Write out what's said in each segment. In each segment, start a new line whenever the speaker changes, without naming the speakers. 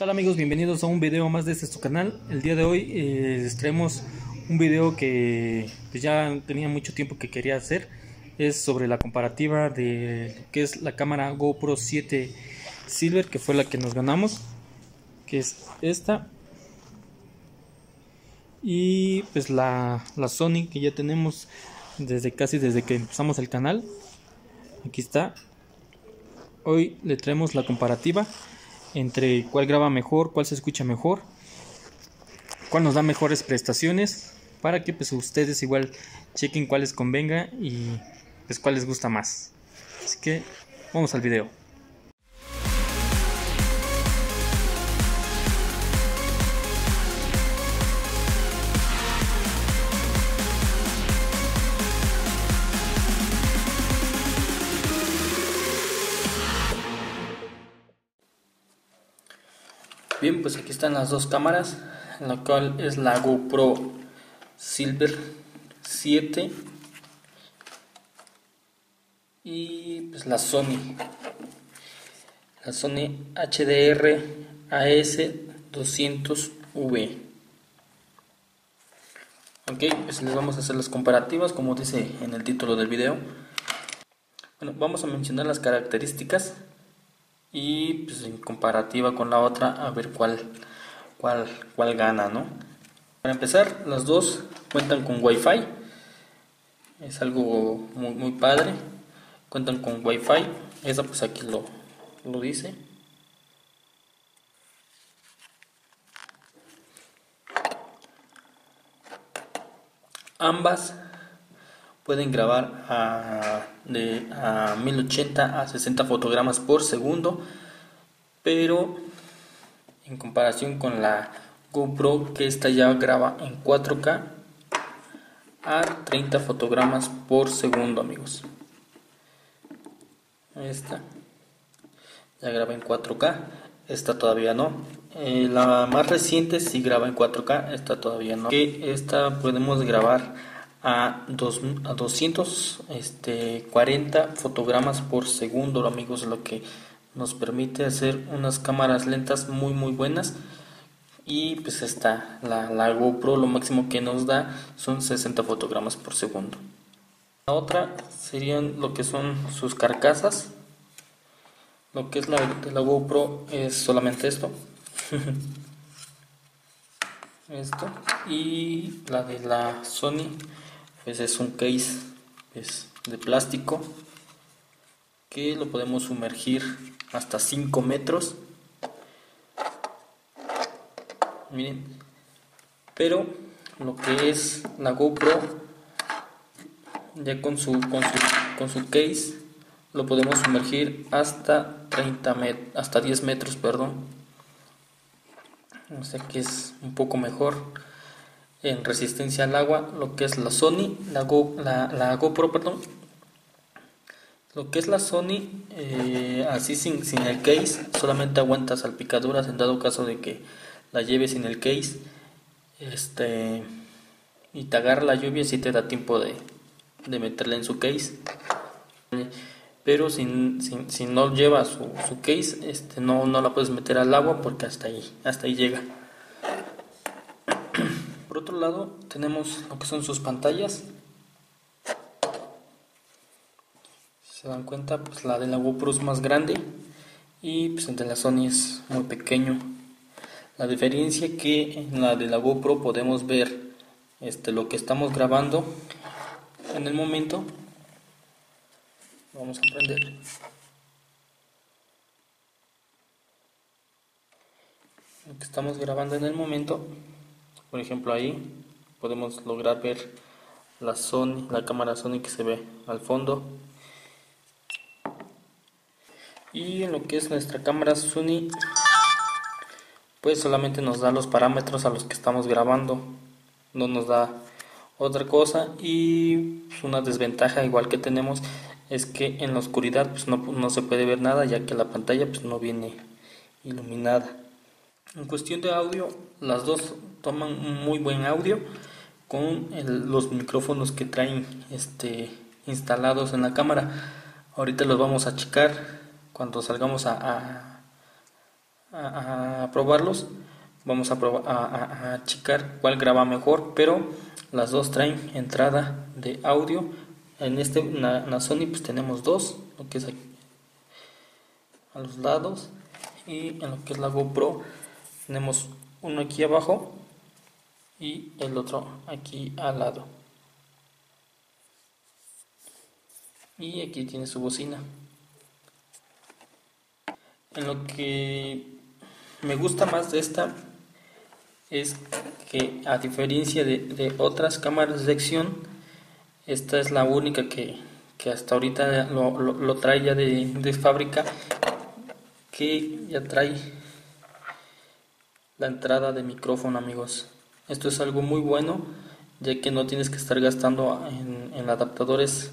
Hola amigos, bienvenidos a un video más de su canal. El día de hoy les traemos un video que pues, ya tenía mucho tiempo que quería hacer. Es sobre la comparativa de lo que es la cámara GoPro 7 Silver, que fue la que nos ganamos, que es esta, y pues la Sony que ya tenemos desde que empezamos el canal. Aquí está. Hoy le traemos la comparativa entre cuál graba mejor, cuál se escucha mejor, cuál nos da mejores prestaciones, para que pues ustedes igual chequen cuál les convenga y pues cuál les gusta más. Así que vamos al video. Bien, pues aquí están las dos cámaras, la cual es la GoPro Silver 7 y pues la Sony HDR AS200V. Ok, pues les vamos a hacer las comparativas como dice en el título del video. Bueno, vamos a mencionar las características y pues en comparativa con la otra a ver cuál gana, ¿no? Para empezar, las dos cuentan con Wi-Fi, es algo muy padre. Cuentan con Wi-Fi, esa pues aquí lo dice. Ambas pueden grabar a 1080 a 60 fotogramas por segundo, pero en comparación con la GoPro, que esta ya graba en 4K a 30 fotogramas por segundo, amigos. Esta ya graba en 4K, esta todavía no. La más reciente sí graba en 4K, esta todavía no. Que esta podemos grabar a 240 fotogramas por segundo, amigos, lo que nos permite hacer unas cámaras lentas muy buenas. Y pues esta, la GoPro, lo máximo que nos da son 60 fotogramas por segundo. La otra serían lo que son sus carcasas. Lo que es la de la GoPro es solamente esto. Esto. Y la de la Sony pues es un case de plástico que lo podemos sumergir hasta 5 metros. Miren, pero lo que es la GoPro ya con su case lo podemos sumergir hasta 10 metros, perdón. O sea que es un poco mejor en resistencia al agua lo que es la Sony, la GoPro, perdón. Lo que es la Sony, así sin el case, solamente aguanta salpicaduras en dado caso de que la lleves sin el case, y te agarra la lluvia, si te da tiempo de meterla en su case. Pero si no lleva su case, no la puedes meter al agua porque hasta ahí llega. Por otro lado tenemos lo que son sus pantallas. Si se dan cuenta, pues la de la GoPro es más grande y pues el de la Sony es muy pequeño. La diferencia que en la de la GoPro podemos ver lo que estamos grabando en el momento. Vamos a prender. Lo que estamos grabando en el momento, por ejemplo, ahí podemos lograr ver la cámara Sony que se ve al fondo. Y en lo que es nuestra cámara Sony, pues solamente nos da los parámetros a los que estamos grabando, no nos da otra cosa. Y pues una desventaja igual que tenemos es que en la oscuridad pues no se puede ver nada, ya que la pantalla pues no viene iluminada. En cuestión de audio, las dos toman muy buen audio con los micrófonos que traen instalados en la cámara. Ahorita los vamos a checar cuando salgamos a a probarlos. Vamos a checar cuál graba mejor, pero las dos traen entrada de audio. En la Sony pues tenemos dos, lo que es aquí a los lados, y en lo que es la GoPro tenemos uno aquí abajo y el otro aquí al lado, y aquí tiene su bocina. En lo que me gusta más de esta es que, a diferencia de otras cámaras de acción, esta es la única que hasta ahorita lo trae ya de fábrica, que ya trae la entrada de micrófono, amigos. Esto es algo muy bueno, ya que no tienes que estar gastando en adaptadores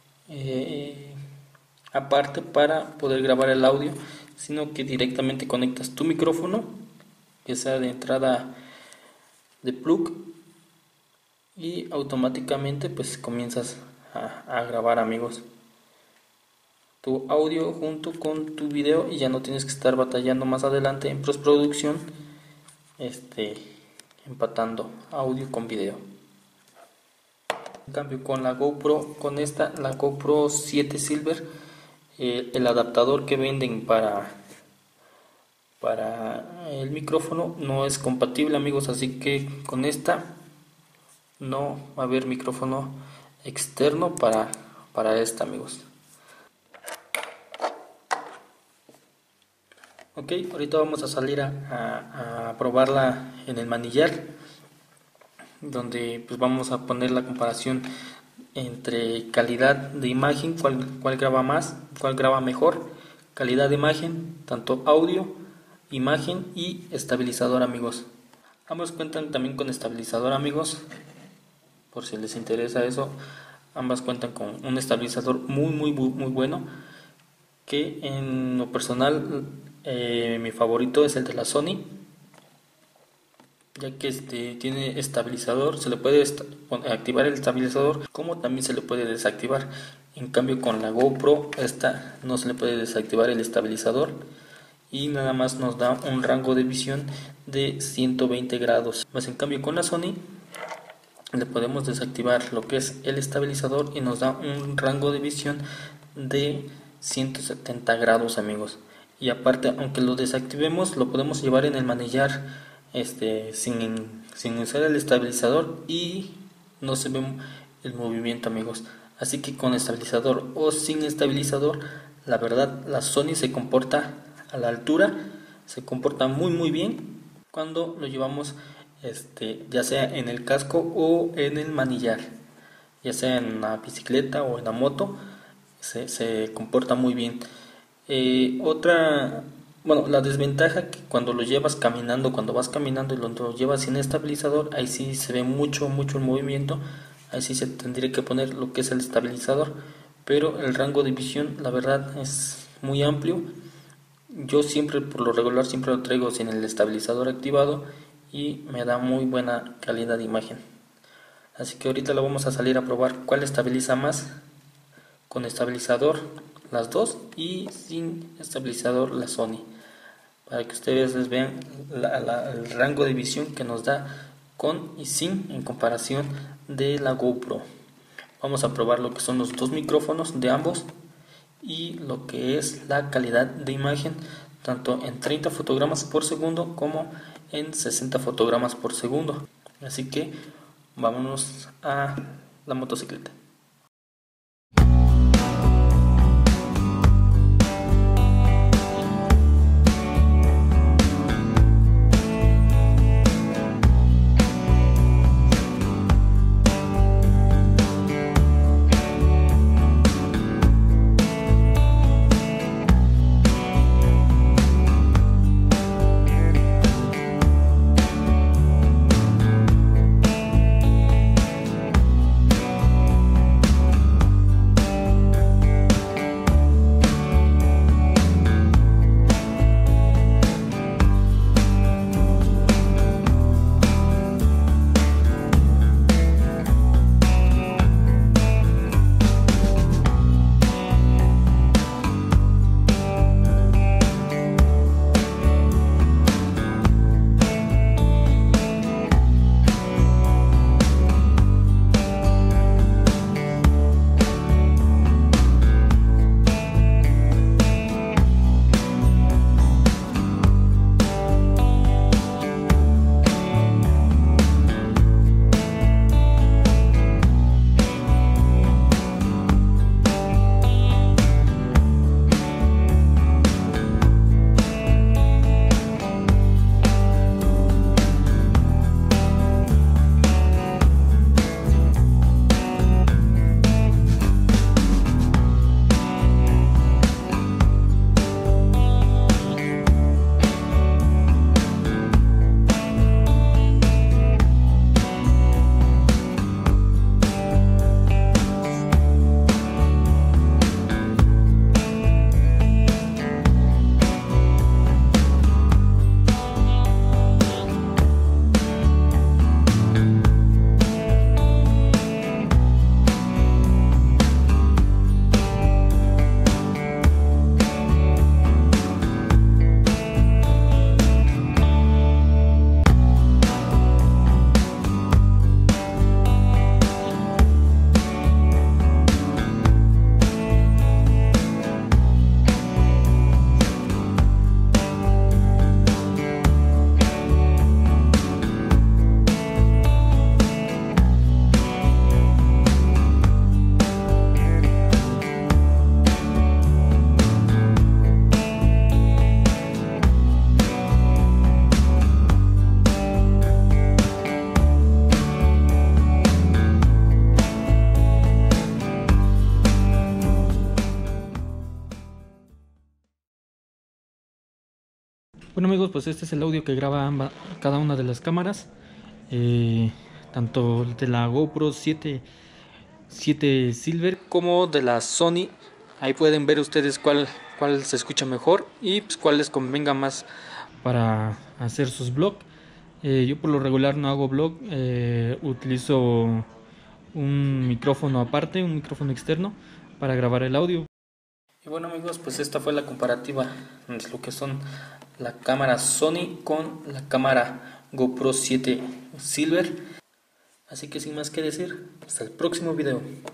aparte para poder grabar el audio, sino que directamente conectas tu micrófono, que sea de entrada de plug, y automáticamente pues comienzas a grabar, amigos, tu audio junto con tu video, y ya no tienes que estar batallando más adelante en postproducción, empatando audio con video. En cambio, con la GoPro, la GoPro 7 Silver, el adaptador que venden para el micrófono no es compatible, amigos, así que con esta no va a haber micrófono externo para esta, amigos. Ok, ahorita vamos a salir a probarla en el manillar, donde pues vamos a poner la comparación entre calidad de imagen, cuál graba más, cuál graba mejor, calidad de imagen, tanto audio, imagen y estabilizador, amigos. Ambos cuentan también con estabilizador, amigos, por si les interesa eso. Ambas cuentan con un estabilizador muy bueno, que en lo personal mi favorito es el de la Sony, ya que tiene estabilizador. Se le puede activar el estabilizador, como también se le puede desactivar. En cambio, con la GoPro esta no se le puede desactivar el estabilizador, y nada más nos da un rango de visión de 120 grados. Más en cambio, con la Sony le podemos desactivar lo que es el estabilizador y nos da un rango de visión de 170 grados, amigos. Y aparte, aunque lo desactivemos, lo podemos llevar en el manillar sin usar el estabilizador, y no se ve el movimiento, amigos. Así que con estabilizador o sin estabilizador, la verdad la Sony se comporta a la altura, se comporta muy bien cuando lo llevamos ya sea en el casco o en el manillar, ya sea en la bicicleta o en la moto, se comporta muy bien. La desventaja, que cuando lo llevas caminando, cuando vas caminando y lo llevas sin estabilizador, ahí sí se ve mucho el movimiento, ahí sí se tendría que poner lo que es el estabilizador, pero el rango de visión, la verdad, es muy amplio. Yo siempre, por lo regular, siempre lo traigo sin el estabilizador activado, y me da muy buena calidad de imagen. Así que ahorita lo vamos a salir a probar cuál estabiliza más, con estabilizador las dos y sin estabilizador la Sony, para que ustedes vean el rango de visión que nos da con y sin, en comparación de la GoPro. Vamos a probar lo que son los dos micrófonos de ambos y lo que es la calidad de imagen, tanto en 30 fotogramas por segundo como en 60 fotogramas por segundo. Así que vámonos a la motocicleta.
Bueno amigos, pues este es el audio que graba cada una de las cámaras, tanto de la GoPro 7 Silver como de la Sony. Ahí pueden ver ustedes cuál se escucha mejor y pues cuál les convenga más para hacer sus vlogs. Yo por lo regular no hago vlog, utilizo un micrófono aparte, un micrófono externo para grabar el audio.
Y bueno amigos, pues esta fue la comparativa entre lo que son la cámara Sony con la cámara GoPro 7 Silver. Así que sin más que decir, hasta el próximo video.